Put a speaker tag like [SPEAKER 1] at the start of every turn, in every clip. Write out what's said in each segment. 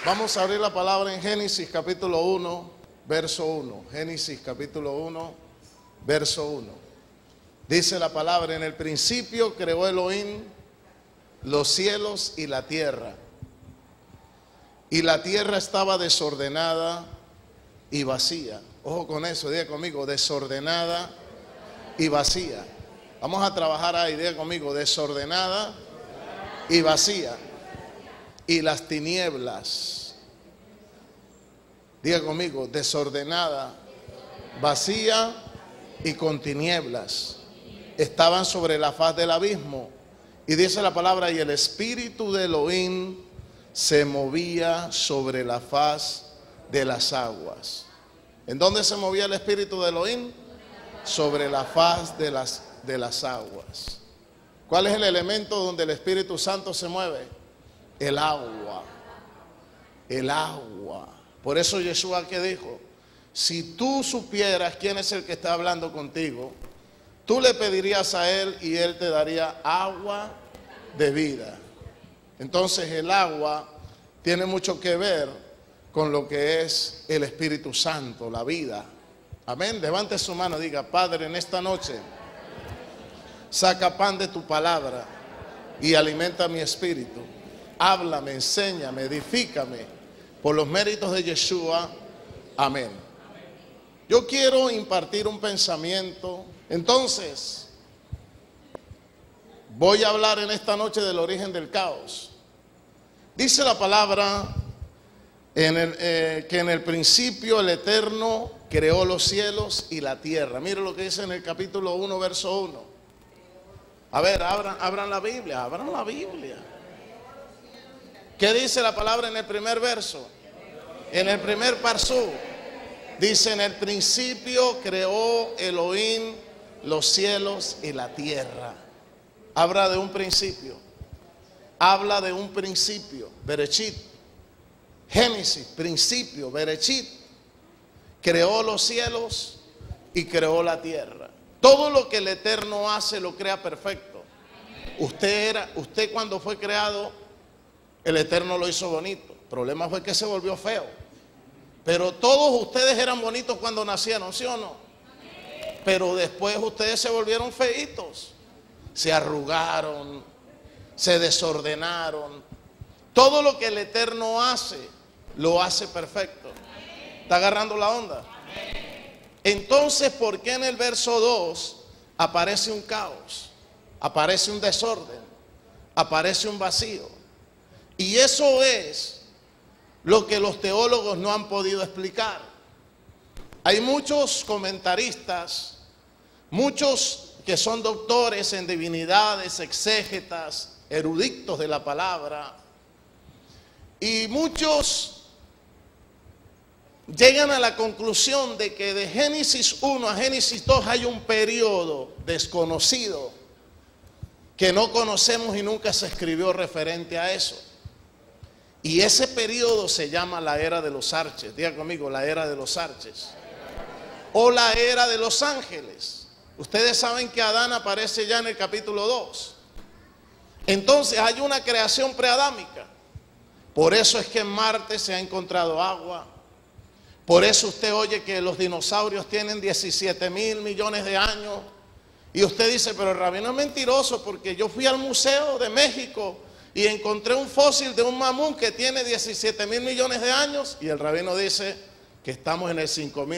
[SPEAKER 1] Vamos a abrir la palabra en Génesis capítulo 1, verso 1. Génesis capítulo 1, verso 1. Dice la palabra: en el principio creó Elohim los cielos y la tierra. Y la tierra estaba desordenada y vacía. Ojo con eso, diga conmigo, desordenada y vacía. Vamos a trabajar ahí, diga conmigo, desordenada y vacía. Y las tinieblas, diga conmigo, desordenada, vacía y con tinieblas, estaban sobre la faz del abismo. Y dice la palabra: y el espíritu de Elohim se movía sobre la faz de las aguas. ¿En dónde se movía el espíritu de Elohim? Sobre la faz de las aguas. ¿Cuál es el elemento donde el Espíritu Santo se mueve? El agua. El agua. Por eso Yeshua, ¿qué dijo? Si tú supieras quién es el que está hablando contigo, tú le pedirías a él y él te daría agua de vida. Entonces el agua tiene mucho que ver con lo que es el Espíritu Santo, la vida. Amén. Levante su mano y diga: Padre, en esta noche saca pan de tu palabra y alimenta mi espíritu. Háblame, enséñame, edifícame por los méritos de Yeshua. Amén. Yo quiero impartir un pensamiento. Entonces, voy a hablar en esta noche del origen del caos. Dice la palabra que en el principio el Eterno creó los cielos y la tierra. Mire lo que dice en el capítulo 1, verso 1. A ver, abran la Biblia, abran la Biblia. ¿Qué dice la palabra en el primer verso? En el primer parsú dice: en el principio creó Elohim los cielos y la tierra. Habla de un principio. Habla de un principio. Berechit. Génesis, principio, Berechit. Creó los cielos y creó la tierra. Todo lo que el Eterno hace lo crea perfecto. Usted cuando fue creado, el Eterno lo hizo bonito. El problema fue que se volvió feo. Pero todos ustedes eran bonitos cuando nacieron, ¿sí o no? Pero después ustedes se volvieron feitos. Se arrugaron, se desordenaron. Todo lo que el Eterno hace, lo hace perfecto. ¿Está agarrando la onda? Entonces, ¿por qué en el verso 2 aparece un caos? Aparece un desorden, aparece un vacío. Y eso es lo que los teólogos no han podido explicar. Hay muchos comentaristas, muchos que son doctores en divinidades, exégetas, eruditos de la palabra, y muchos llegan a la conclusión de que de Génesis 1 a Génesis 2 hay un periodo desconocido que no conocemos y nunca se escribió referente a eso. Y ese periodo se llama la era de los arches. Diga conmigo, la era de los arches. O la era de los ángeles. Ustedes saben que Adán aparece ya en el capítulo 2. Entonces hay una creación preadámica. Por eso es que en Marte se ha encontrado agua. Por eso usted oye que los dinosaurios tienen 17,000 millones de años. Y usted dice: pero el rabino es mentiroso, porque yo fui al Museo de México y encontré un fósil de un mamut que tiene 17,000 millones de años. Y el rabino dice que estamos en el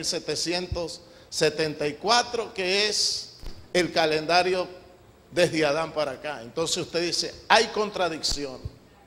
[SPEAKER 1] 5,774, que es el calendario desde Adán para acá. Entonces usted dice: hay contradicción.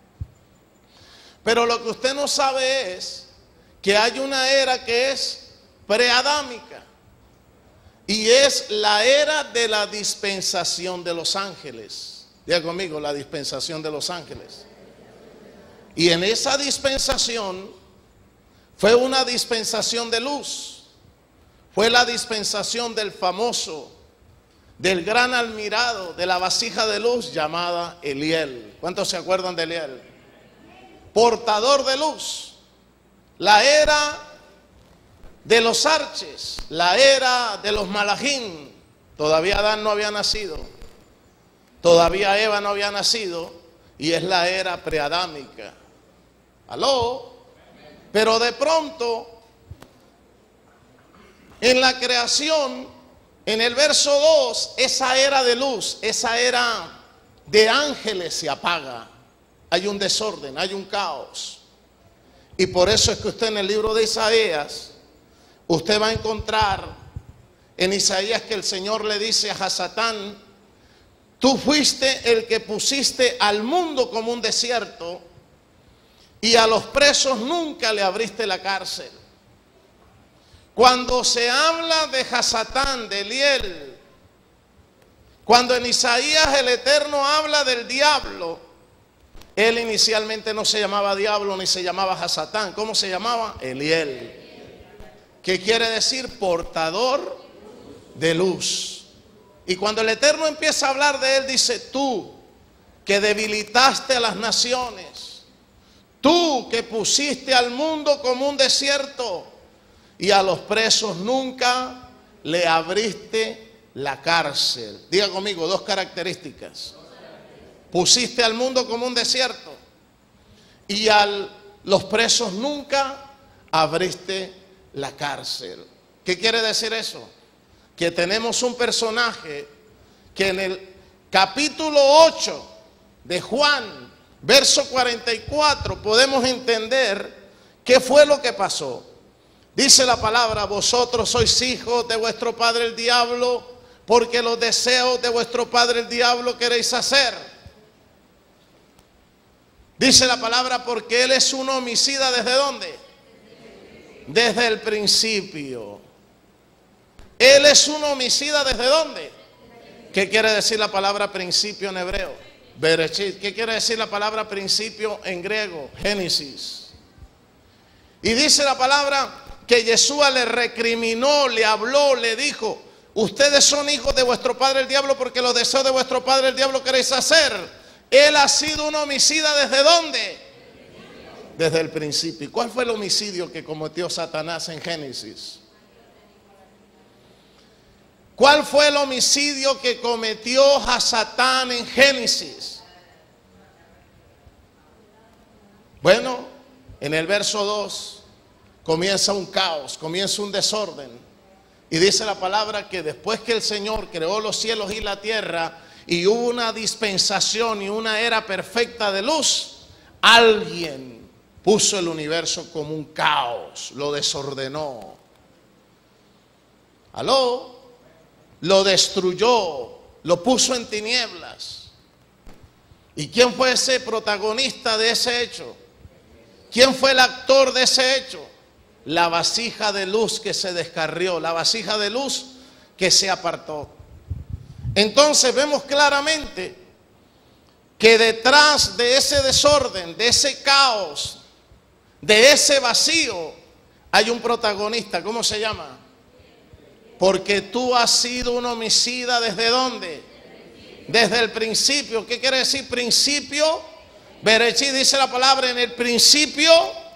[SPEAKER 1] Pero lo que usted no sabe es que hay una era que es preadámica. Y es la era de la dispensación de los ángeles. Diga conmigo, la dispensación de los ángeles. Y en esa dispensación fue una dispensación de luz. Fue la dispensación del famoso, del gran almirado, de la vasija de luz llamada Eliel. ¿Cuántos se acuerdan de Eliel? Portador de luz. La era de los arches, la era de los malajim. Todavía Adán no había nacido, todavía Eva no había nacido, y es la era preadámica. ¿Aló? Pero de pronto, en la creación, en el verso 2, esa era de luz, esa era de ángeles se apaga. Hay un desorden, hay un caos. Y por eso es que usted en el libro de Isaías, usted va a encontrar en Isaías que el Señor le dice a Hasatán: tú fuiste el que pusiste al mundo como un desierto, y a los presos nunca le abriste la cárcel. Cuando se habla de Hasatán, de Eliel, cuando en Isaías el Eterno habla del diablo, él inicialmente no se llamaba diablo ni se llamaba Hasatán. ¿Cómo se llamaba? Eliel, que quiere decir portador de luz. Y cuando el Eterno empieza a hablar de él, dice: tú que debilitaste a las naciones, tú que pusiste al mundo como un desierto, y a los presos nunca le abriste la cárcel. Diga conmigo, dos características. Pusiste al mundo como un desierto, y a los presos nunca abriste la cárcel. ¿Qué quiere decir eso? Que tenemos un personaje que en el capítulo 8 de Juan, verso 44, podemos entender qué fue lo que pasó. Dice la palabra: vosotros sois hijos de vuestro padre el diablo, porque los deseos de vuestro padre el diablo queréis hacer. Dice la palabra: porque él es un homicida. ¿Desde dónde? Desde el principio. Él es un homicida. ¿Desde dónde? ¿Qué quiere decir la palabra principio en hebreo? Bereshit. ¿Qué quiere decir la palabra principio en griego? Génesis. Y dice la palabra que Yeshua le recriminó, le habló, le dijo: ustedes son hijos de vuestro padre el diablo, porque los deseos de vuestro padre el diablo queréis hacer. Él ha sido un homicida. ¿Desde dónde? Desde el principio. ¿Y cuál fue el homicidio que cometió Satanás en Génesis? ¿Cuál fue el homicidio que cometió Hasatán en Génesis? Bueno, en el verso 2 comienza un caos, comienza un desorden. Y dice la palabra que después que el Señor creó los cielos y la tierra, y hubo una dispensación y una era perfecta de luz, alguien puso el universo como un caos, lo desordenó. ¿Aló? Lo destruyó, lo puso en tinieblas. ¿Y quién fue ese protagonista de ese hecho? ¿Quién fue el actor de ese hecho? La vasija de luz que se descarrió, la vasija de luz que se apartó. Entonces vemos claramente que detrás de ese desorden, de ese caos, de ese vacío, hay un protagonista. ¿Cómo se llama? Porque tú has sido un homicida. ¿Desde dónde? Desde el principio. ¿Qué quiere decir principio? Bereshit, dice la palabra: en el principio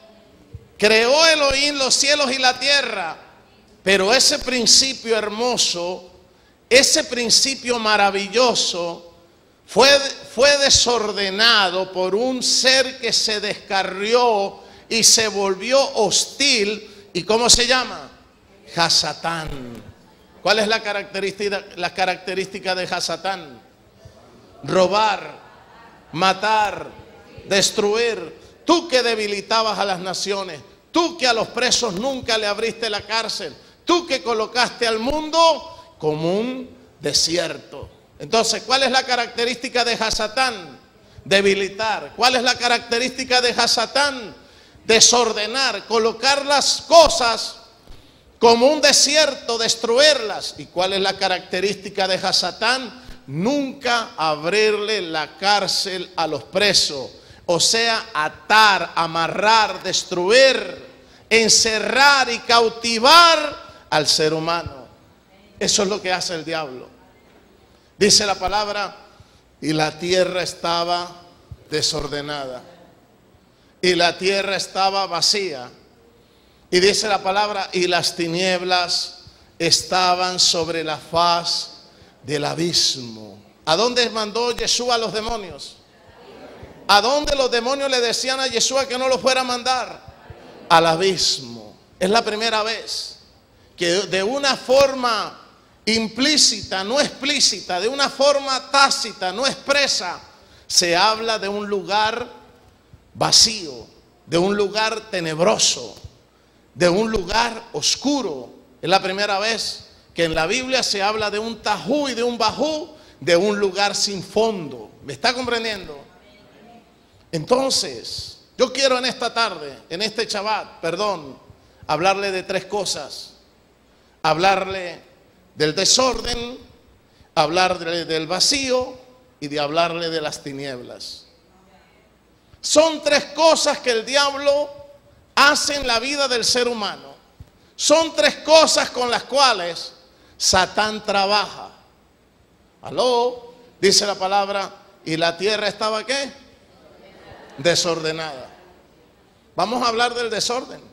[SPEAKER 1] creó Elohim los cielos y la tierra. Pero ese principio hermoso, ese principio maravilloso, fue desordenado por un ser que se descarrió y se volvió hostil. ¿Y cómo se llama? Hasatán. ¿Cuál es la característica de Hasatán? Robar, matar, destruir. Tú que debilitabas a las naciones, tú que a los presos nunca le abriste la cárcel, tú que colocaste al mundo como un desierto. Entonces, ¿cuál es la característica de Hasatán? Debilitar. ¿Cuál es la característica de Hasatán? Desordenar, colocar las cosas como un desierto, destruirlas. ¿Y cuál es la característica de Hasatán? Nunca abrirle la cárcel a los presos. O sea, atar, amarrar, destruir, encerrar y cautivar al ser humano. Eso es lo que hace el diablo. Dice la palabra: y la tierra estaba desordenada, y la tierra estaba vacía. Y dice la palabra: y las tinieblas estaban sobre la faz del abismo. ¿A dónde mandó Yeshua a los demonios? ¿A dónde los demonios le decían a Yeshua que no los fuera a mandar? al abismo. Es la primera vez que de una forma implícita, no explícita, de una forma tácita, no expresa, se habla de un lugar vacío, de un lugar tenebroso, de un lugar oscuro. Es la primera vez que en la Biblia se habla de un tajú y de un bajú, de un lugar sin fondo. ¿Me está comprendiendo? Entonces, yo quiero en esta tarde, en este Shabbat, hablarle de tres cosas. Hablarle del desorden, hablarle del vacío y de hablarle de las tinieblas. Son tres cosas que el diablo hace en la vida del ser humano. Son tres cosas con las cuales Satán trabaja. Aló, dice la palabra, y la tierra estaba ¿qué? Desordenada. Vamos a hablar del desorden.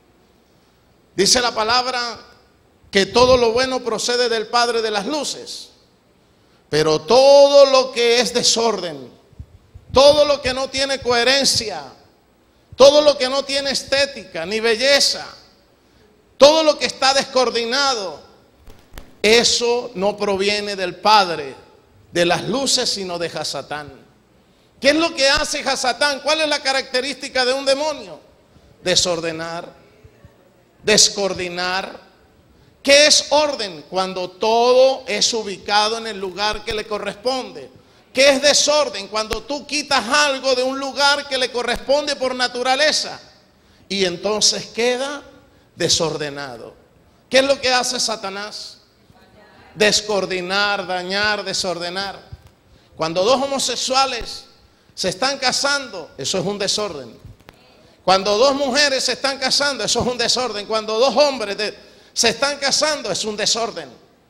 [SPEAKER 1] Dice la palabra que todo lo bueno procede del Padre de las luces, pero todo lo que es desorden, todo lo que no tiene coherencia, todo lo que no tiene estética ni belleza, todo lo que está descoordinado, eso no proviene del Padre de las luces, sino de Hasatán. ¿Qué es lo que hace Hasatán? ¿Cuál es la característica de un demonio? Desordenar, descoordinar. ¿Qué es orden? Cuando todo es ubicado en el lugar que le corresponde. ¿Qué es desorden? Cuando tú quitas algo de un lugar que le corresponde por naturaleza y entonces queda desordenado. ¿Qué es lo que hace Satanás? Descoordinar, dañar, desordenar. Cuando dos homosexuales se están casando, eso es un desorden. Cuando dos mujeres se están casando, eso es un desorden. Cuando dos hombres se están casando, es un desorden.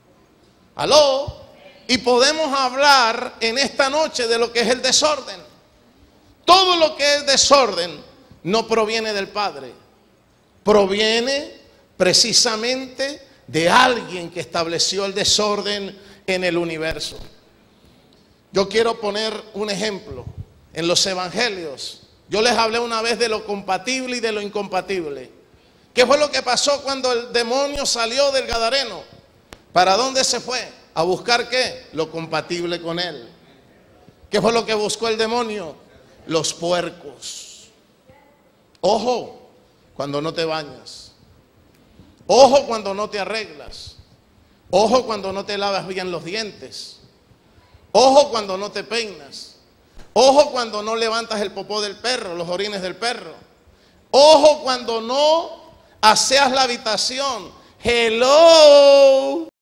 [SPEAKER 1] ¿Aló? Y podemos hablar en esta noche de lo que es el desorden. Todo lo que es desorden no proviene del Padre. Proviene precisamente de alguien que estableció el desorden en el universo. Yo quiero poner un ejemplo. En los evangelios, yo les hablé una vez de lo compatible y de lo incompatible. ¿Qué fue lo que pasó cuando el demonio salió del Gadareno? ¿Para dónde se fue? ¿A buscar qué? Lo compatible con él. ¿Qué fue lo que buscó el demonio? Los puercos. Ojo cuando no te bañas. Ojo cuando no te arreglas. Ojo cuando no te lavas bien los dientes. Ojo cuando no te peinas. Ojo cuando no levantas el popó del perro, los orines del perro. Ojo cuando no aseas la habitación. Hello.